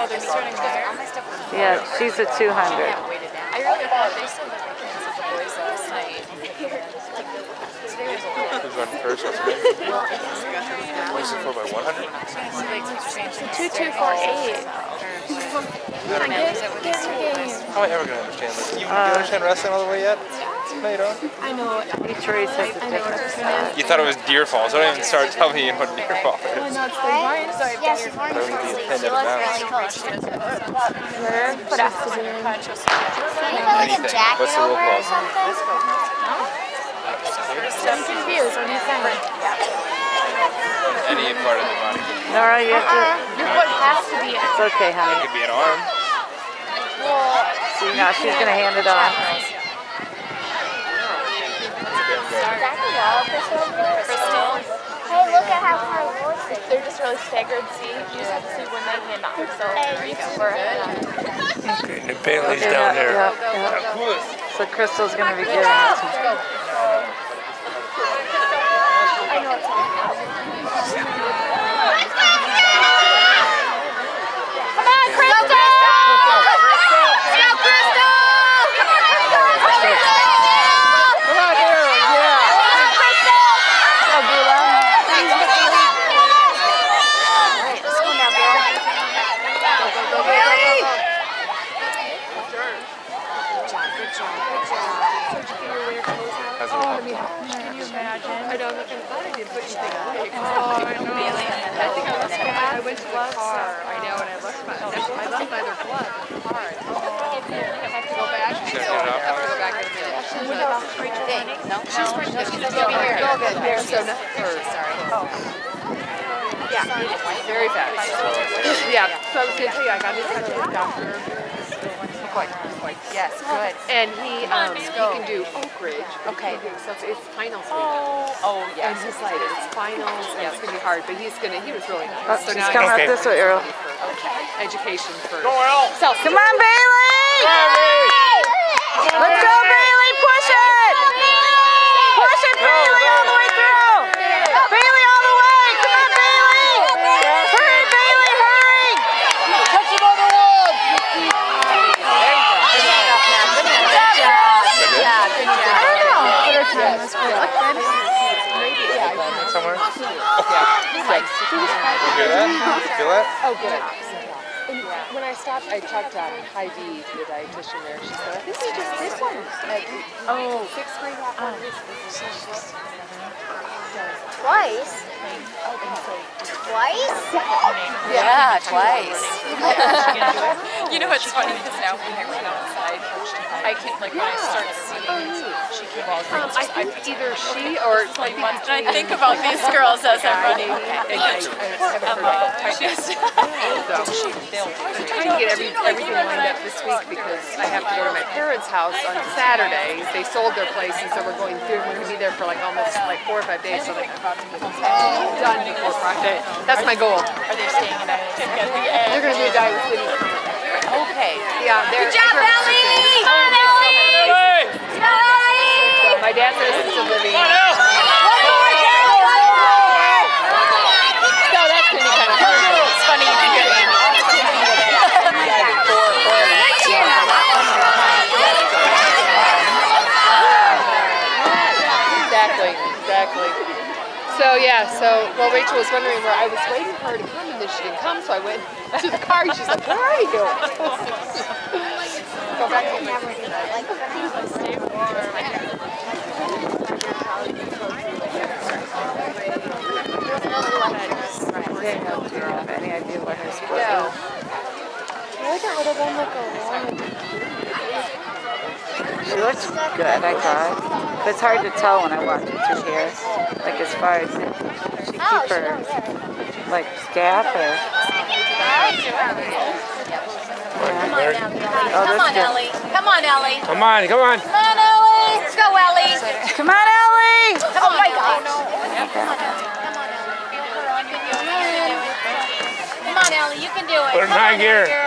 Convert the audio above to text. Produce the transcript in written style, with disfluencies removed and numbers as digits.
they're starting there. Yeah, she's a 200. I really thought they said that they canceled the boys last night. Who's running first? What's her name? What is it for by 100? 2248. How am I ever going to understand this? You understand wrestling all the way yet? No, you don't? I know. Each race has a different style. You thought it was Deer Falls. Don't even start telling me what Deer Falls is. Oh, no, it's the Ryan. Sorry, Yeah, she's wearing short sleeves. She looks really cool. She does What else to do? Can you put like a jacket What's the rule over or called? something? I'm confused. What are you saying? Any part of the body. Nora, you have to... Your foot has to be. It's okay, It honey. could be an arm. See, now she's going to hand it off. Crystal. Hey, look at how hard it looks. They're just really staggered. See, you just have to see when they hand off. So there you go. We're Okay, and Bailey's Okay, down there. Yep, yep. So Crystal's going to be giving it to I know it's Come on, Crystal! Go, Crystal! Come on, Crystal! Come on here, yeah. Go, Bula. Alright, let's go now, girl. Go, Bailey! Good job. How's it look? Can you imagine? I don't know. I thought I didn't put anything away. Oh, I know. I think I went to the car. I know, and I left my other glove in the car. I have to go back. I have to go back in a minute. No? She's going to be here. Here, so not first. Sorry. Yeah, very fast. Yeah, so I was going to tell you, I got in touch with Dr. Yes, good. And he can do Oak Ridge. Okay. So it's finals week. Oh, yeah. And he's like, it's finals, and it's going to be hard, but he was really nice. So She's now coming up this way, Earl. education first. Go, Earl! Come on, Bailey! Let's go, Bailey! Push it! Push it, Bailey, all the way through! Bailey, all the way! Come on, Bailey! Hurry, Bailey, hurry! Touch him on the wall! Somewhere? You hear that? Feel that? Oh, good. And when I stopped, I talked to Heidi, the dietitian there. She said, I think we just did one. Oh, 6th grade one. Twice? Twice? Yeah, twice. You know what's funny because now when I run outside, I can like when I start seeing she came out. I think either she or I think about these girls as I'm running. I'm trying to get everything lined up this week because I have to go to my parents' house on Saturday. They sold their place, and so we're going through. We're going to be there for like almost like 4 or 5 days, so like about to get this done before Friday. That's my goal. Are they staying in They're going to do a diet with Libby. Okay. Yeah. Good job, Ellie! Come on, Ellie! Ellie! My dad's an assisted living. So that's going to be kind of hard. It's funny you can hear Amy. Exactly. So yeah, well Rachel was wondering where I was waiting for her to come and then she didn't come, so I went to the car and she's like, where are you? Go back to the camera. Do you have any idea what her sport is? Look at little one look along. She looks good, I thought. But it's hard to tell when I watch it through here. Like as far as she keep her like gap or. Yeah. Oh, Come on, Ellie. Come on, Ellie. Come on. Come on, Ellie. Let's go, Ellie. Come on, Ellie! Oh my gosh. Come on, Ellie. You can do it. Put her in high gear.